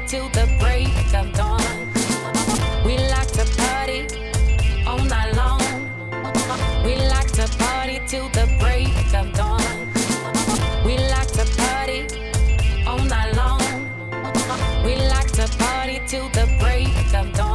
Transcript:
till the break of dawn. We like to party all night long. We like to party till the break of dawn. We like to party all night long. We like to party till the break of dawn.